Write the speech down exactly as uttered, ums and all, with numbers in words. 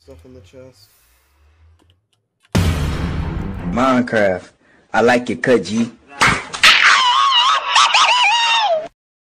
Stuff in the chest. Minecraft. I like your cut, G.